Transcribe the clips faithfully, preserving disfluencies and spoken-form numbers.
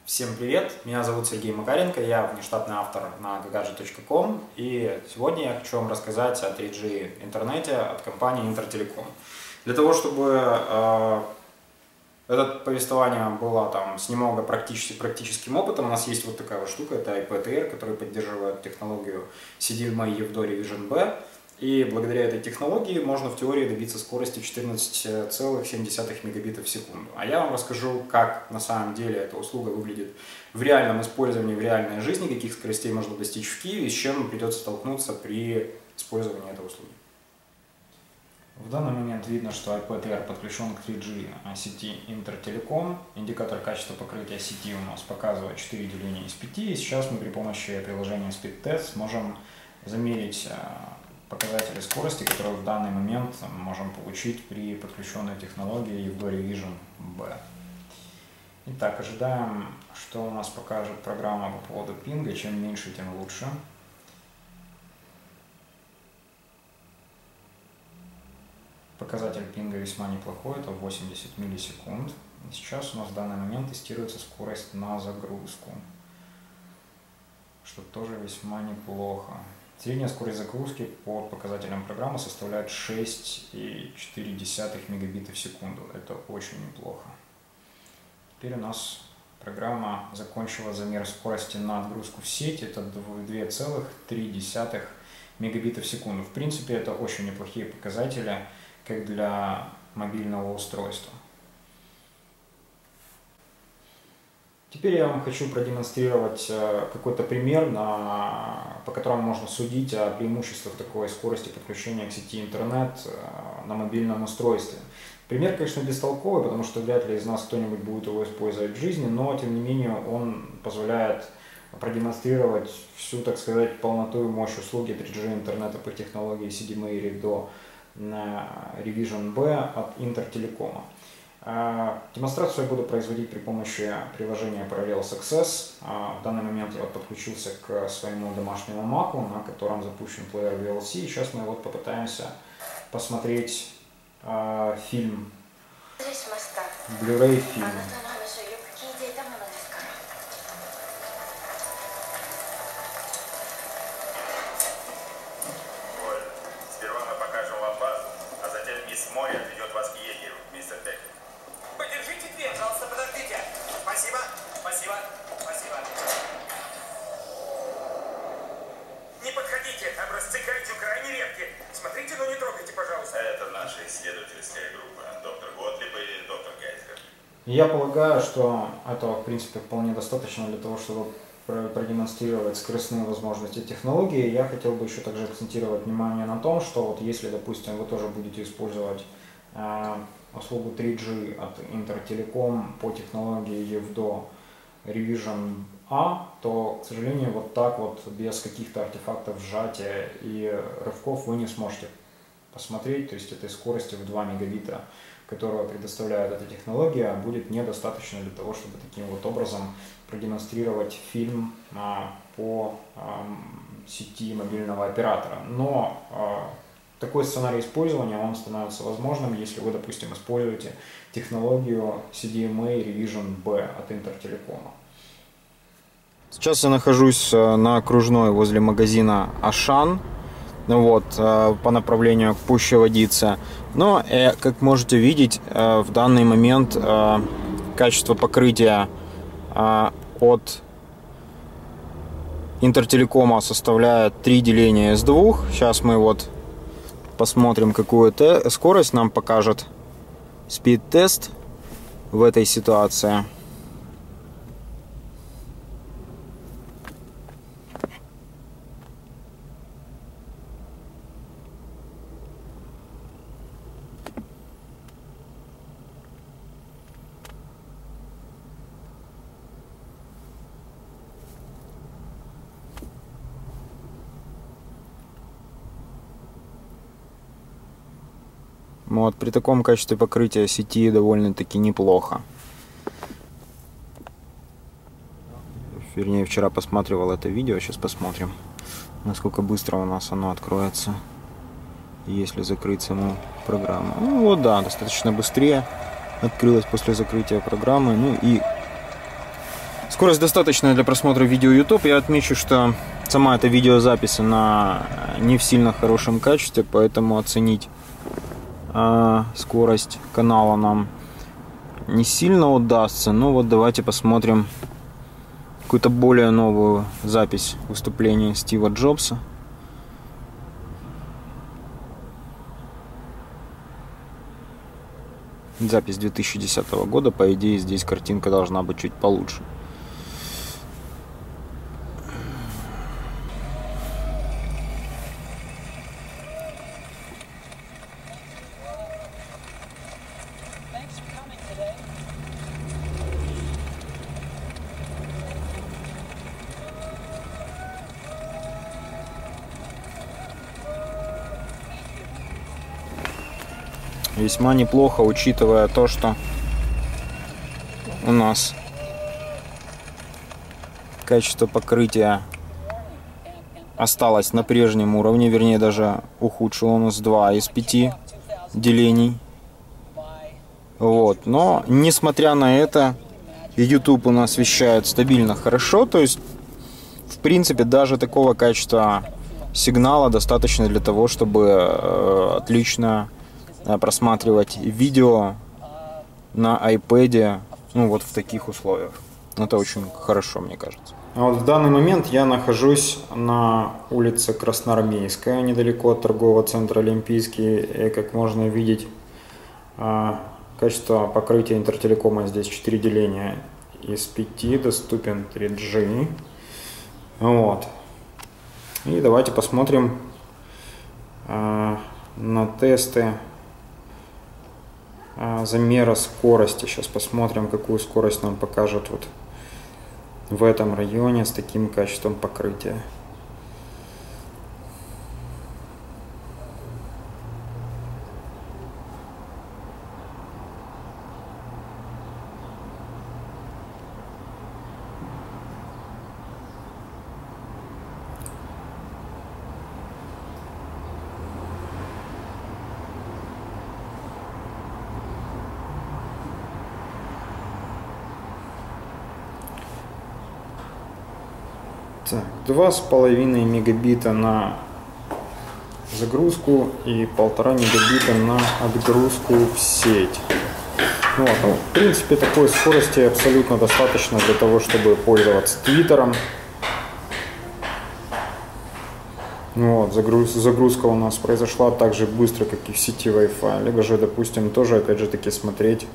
Всем привет, меня зовут Сергей Макаренко, я внештатный автор на гагаджет точка ком, и сегодня я хочу вам рассказать о три джи интернете от компании Интертелеком. Для того, чтобы э, это повествование было там с немного практически, практическим опытом, у нас есть вот такая вот штука, это ай пи ти эр, который поддерживает технологию си ди эм эй и Евдо Revision B. И благодаря этой технологии можно в теории добиться скорости четырнадцать целых семь десятых мегабитов в секунду. А я вам расскажу, как на самом деле эта услуга выглядит в реальном использовании, в реальной жизни, каких скоростей можно достичь в Киеве и с чем придется столкнуться при использовании этой услуги. В данный момент видно, что ай пи ти эр подключен к три джи сети Интертелеком. Индикатор качества покрытия сети у нас показывает четыре деления из пяти. И сейчас мы при помощи приложения SpeedTest сможем замерить показатели скорости, которые в данный момент можем получить при подключенной технологии Евдо Revision B. Итак, ожидаем, что у нас покажет программа по поводу пинга. Чем меньше, тем лучше. Показатель пинга весьма неплохой, это восемьдесят миллисекунд. Сейчас у нас в данный момент тестируется скорость на загрузку, что тоже весьма неплохо. Средняя скорость загрузки по показателям программы составляет шесть целых четыре десятых мегабита в секунду. Это очень неплохо. Теперь у нас программа закончила замер скорости на отгрузку в сеть. Это две целых три десятых мегабита в секунду. В принципе, это очень неплохие показатели, как для мобильного устройства. Теперь я вам хочу продемонстрировать какой-то пример, на, по которому можно судить о преимуществах такой скорости подключения к сети интернет на мобильном устройстве. Пример, конечно, бестолковый, потому что вряд ли из нас кто-нибудь будет его использовать в жизни, но тем не менее он позволяет продемонстрировать всю, так сказать, полноту и мощь услуги три джи интернета по технологии си ди эм эй и Евдо Revision B от Интертелекома. Демонстрацию я буду производить при помощи приложения Parallel Success. В данный момент я вот подключился к своему домашнему маку, на котором запущен плеер ви эл си. Сейчас мы вот попытаемся посмотреть э, фильм, Blu-ray фильм. Образцы кальцию крайне редки. Смотрите, но не трогайте, пожалуйста. Это наша исследовательская группа. Доктор Готлиб и доктор Гейзер. Я полагаю, что этого, в принципе, вполне достаточно для того, чтобы продемонстрировать скоростные возможности технологии. Я хотел бы еще также акцентировать внимание на том, что вот если, допустим, вы тоже будете использовать э, услугу три джи от Интертелеком по технологии Евдо Revision А, то, к сожалению, вот так вот без каких-то артефактов сжатия и рывков вы не сможете посмотреть, то есть этой скорости в два мегабита, которую предоставляет эта технология, будет недостаточно для того, чтобы таким вот образом продемонстрировать фильм а, по а, сети мобильного оператора. Но а, такой сценарий использования он становится возможным, если вы, допустим, используете технологию си ди эм эй Revision B от Интертелекома. Сейчас я нахожусь на окружной возле магазина Ашан, вот, по направлению к Пуща-Водице. Но, как можете видеть, в данный момент качество покрытия от Интертелекома составляет три деления из двух. Сейчас мы вот посмотрим, какую скорость нам покажет спид-тест в этой ситуации. Вот, при таком качестве покрытия сети довольно-таки неплохо. Вернее, вчера посматривал это видео, сейчас посмотрим, насколько быстро у нас оно откроется. если закрыть саму программу. Ну вот, да, достаточно быстрее открылась после закрытия программы. Ну и Скорость достаточная для просмотра видео YouTube. Я отмечу, что сама эта видеозапись на не в сильно хорошем качестве, поэтому оценить э, скорость канала нам не сильно удастся. Ну вот давайте посмотрим какую-то более новую запись выступления Стива Джобса. Запись две тысячи десятого года, по идее здесь картинка должна быть чуть получше. Весьма неплохо, учитывая то, что у нас качество покрытия осталось на прежнем уровне, вернее даже ухудшило у нас два из пяти делений. Вот. Но несмотря на это, YouTube у нас вещает стабильно хорошо, то есть в принципе даже такого качества сигнала достаточно для того, чтобы э, отлично просматривать видео на iPad, ну вот в таких условиях. Это очень хорошо, мне кажется. А вот в данный момент я нахожусь на улице Красноармейская, недалеко от торгового центра Олимпийский. И, как можно видеть, качество покрытия интертелекома здесь четыре деления из пяти, доступен три джи. Вот. И давайте посмотрим на тесты замера скорости. Сейчас посмотрим, какую скорость нам покажет вот в этом районе с таким качеством покрытия. Так, два с половиной мегабита на загрузку и полтора мегабита на отгрузку в сеть. Вот, ну, в принципе, такой скорости абсолютно достаточно для того, чтобы пользоваться Твиттером. Вот, загруз, загрузка у нас произошла так же быстро, как и в сети Wi-Fi. Либо же, допустим, тоже, опять же таки, смотреть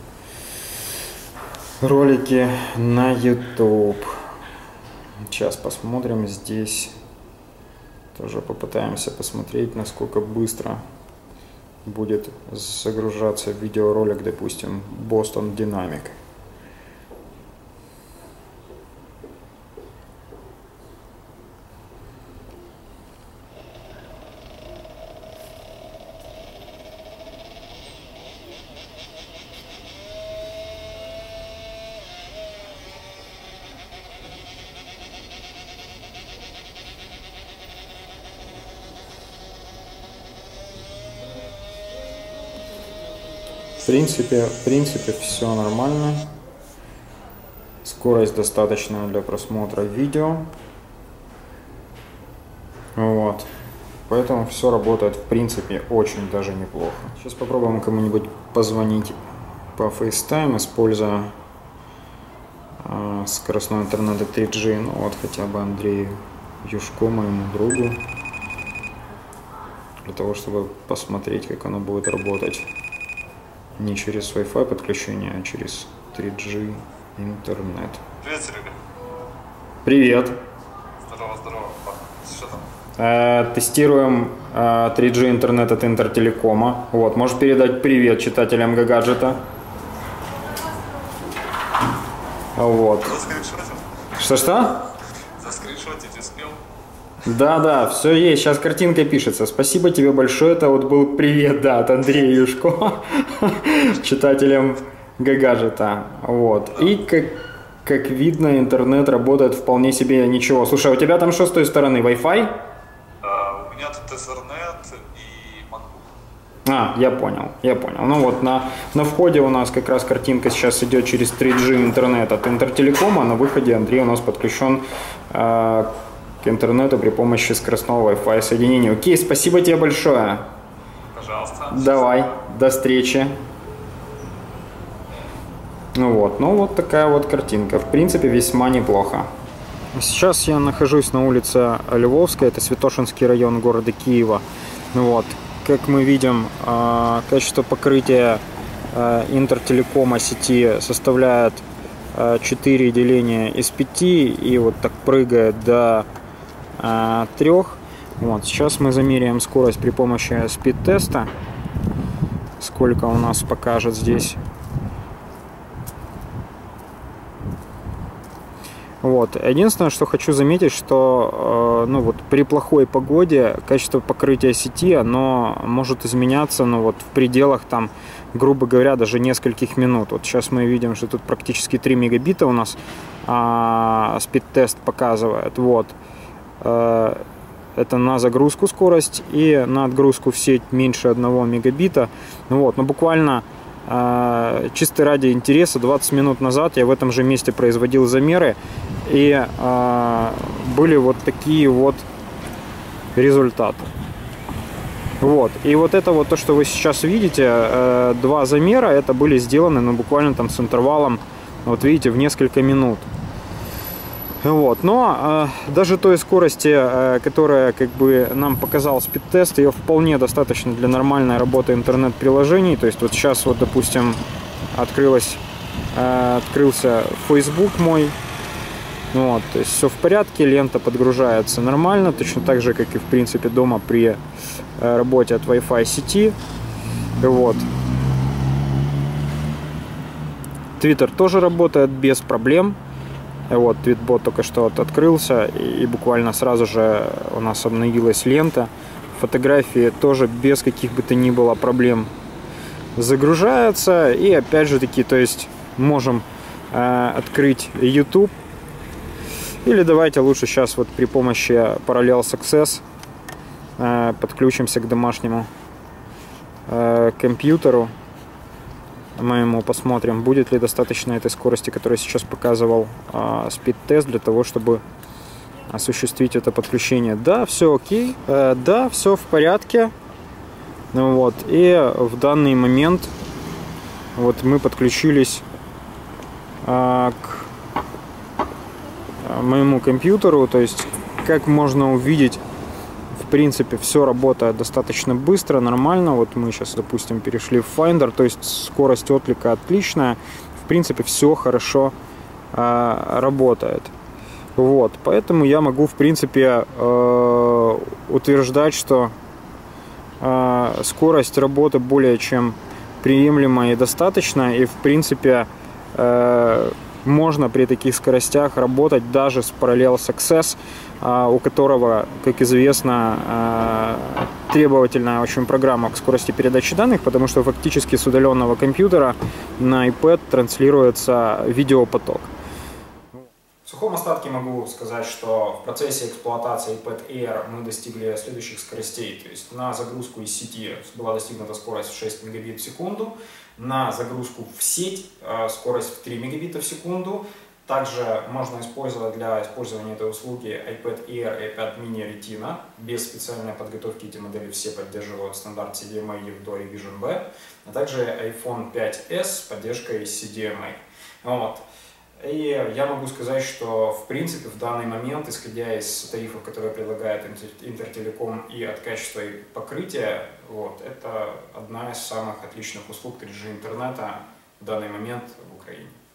ролики на YouTube. Сейчас посмотрим здесь. Тоже попытаемся посмотреть, насколько быстро будет загружаться видеоролик, допустим, Boston Dynamic. В принципе, в принципе, все нормально. Скорость достаточная для просмотра видео. Вот. Поэтому все работает, в принципе, очень даже неплохо. Сейчас попробуем кому-нибудь позвонить по FaceTime, используя э, скоростной интернет три джи. Ну вот хотя бы Андрею Юшко, моему другу. Для того, чтобы посмотреть, как оно будет работать. Не через Wi-Fi подключение, а через три джи интернет. Привет, Серега. Привет. Здорово, здорово. Что там? Э, тестируем э, три джи интернет от Интертелекома. Вот, можешь передать привет читателям Гагаджета. Вот. Заскриншотил? Что-что? Заскриншотить успел? Да, да, все есть. Сейчас картинка пишется. Спасибо тебе большое. Это вот был привет, да, от Андрея Юшко, читателям Гагаджета. Вот. И как, как видно, интернет работает вполне себе ничего. Слушай, а у тебя там что с той стороны? Wi-Fi? А, у меня тут Ethernet и MacBook. А, я понял, я понял. Ну вот на, на входе у нас как раз картинка сейчас идет через три джи интернет от Интертелекома, на выходе Андрей у нас подключен э, к интернету при помощи скоростного Wi-Fi соединения. Окей, спасибо тебе большое. Пожалуйста. Давай, до встречи. Ну вот, ну вот такая вот картинка. В принципе, весьма неплохо. Сейчас я нахожусь на улице Львовская, это Святошинский район города Киева. Вот. Как мы видим, качество покрытия Интертелекома сети составляет четыре деления из пяти и вот так прыгает до трех. Вот. Сейчас мы замеряем скорость при помощи спид-теста. Сколько у нас покажет здесь. Вот. Единственное, что хочу заметить, что э, ну, вот, при плохой погоде качество покрытия сети оно может изменяться, ну, вот, в пределах, там, грубо говоря, даже нескольких минут. Вот сейчас мы видим, что тут практически три мегабита у нас э, спид-тест показывает. Вот. Э, это на загрузку скорость и на отгрузку в сеть меньше одного мегабита. Вот. Но буквально э, чисто ради интереса двадцать минут назад я в этом же месте производил замеры. И э, были вот такие вот результаты. Вот. И вот это вот то, что вы сейчас видите, э, два замера, это были сделаны, ну, буквально там с интервалом, вот видите, в несколько минут. Вот. Но э, даже той скорости, э, которая как бы нам показал спид-тест, ее вполне достаточно для нормальной работы интернет-приложений. То есть вот сейчас вот, допустим, открылась, э, открылся Facebook мой. Вот, то есть все в порядке, лента подгружается нормально, точно так же, как и в принципе дома при э, работе от Wi-Fi сети. Вот. Twitter тоже работает без проблем. Вот, твитбот только что вот открылся, и, и буквально сразу же у нас обновилась лента. Фотографии тоже без каких бы то ни было проблем загружаются. И опять же таки, то есть можем э, открыть YouTube. Или давайте лучше сейчас вот при помощи Parallel Success э, подключимся к домашнему э, компьютеру моему, посмотрим, будет ли достаточно этой скорости, которую сейчас показывал э, спид-тест, для того, чтобы осуществить это подключение. Да, все окей, э, да, все в порядке. Ну, вот. И в данный момент вот мы подключились э, к моему компьютеру, то есть, как можно увидеть, в принципе, все работает достаточно быстро, нормально. Вот мы сейчас, допустим, перешли в Finder, то есть скорость отклика отличная, в принципе, все хорошо э, работает. Вот, поэтому я могу, в принципе, э, утверждать, что э, скорость работы более чем приемлемая и достаточная, и, в принципе, э, можно при таких скоростях работать даже с Parallel Success, у которого, как известно, требовательная очень программа к скорости передачи данных, потому что фактически с удаленного компьютера на iPad транслируется видеопоток. В сухом остатке могу сказать, что в процессе эксплуатации iPad Air мы достигли следующих скоростей. То есть на загрузку из сети была достигнута скорость в шесть мегабит в секунду, на загрузку в сеть скорость в три мегабита в секунду. Также можно использовать для использования этой услуги iPad Air и iPad mini Retina. Без специальной подготовки эти модели все поддерживают стандарт си ди эм эй и Dolby Vision B, а также iPhone пять эс с поддержкой си ди эм эй. Вот. И я могу сказать, что в принципе в данный момент, исходя из тарифов, которые предлагает Интертелеком, и от качества покрытия, вот, это одна из самых отличных услуг три джи интернета в данный момент в Украине.